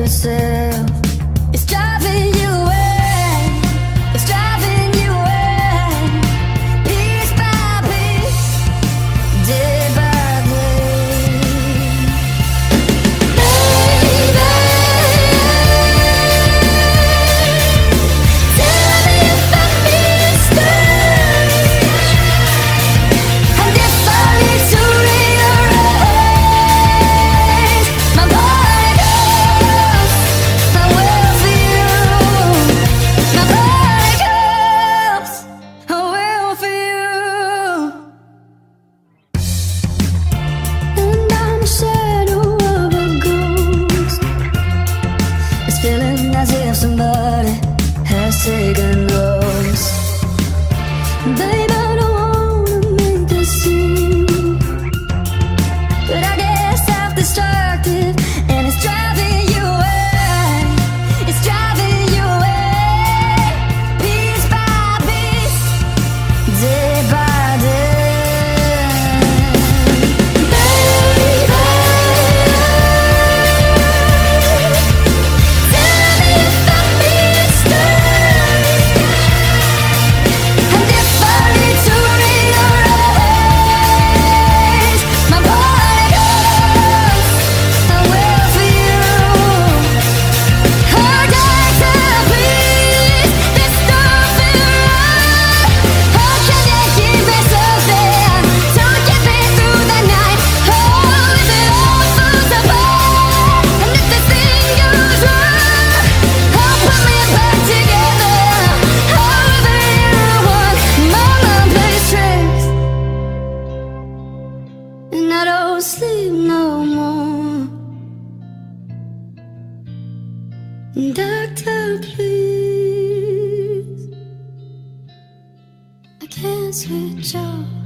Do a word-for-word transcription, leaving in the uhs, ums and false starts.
yourself. It's driving you away. It's driving you away. Piece by piece, day by day. Baby, tell me if I'm being strange, and if I need to rearrange my body goes, I will for you. My body goes, I will for you. And I'm a shadow of a ghost. It's feeling as if somebody has taken us. Babe, I don't wanna make a scene, but I get self-destructive, and it's driving you away. It's driving you away. Piece by piece, day by day. Baby, tell me if I'm being strange, and if I need to rearrange my body goes, I will for you. Her days of peace, there's nothing wrong. How can you keep me so thin? Don't get me through the night. Oh, if it all falls apart, and if this thing goes wrong, oh, put me back together. However you want, my mind plays tricks, and I don't sleep no more. Doctor, please, I can't switch off.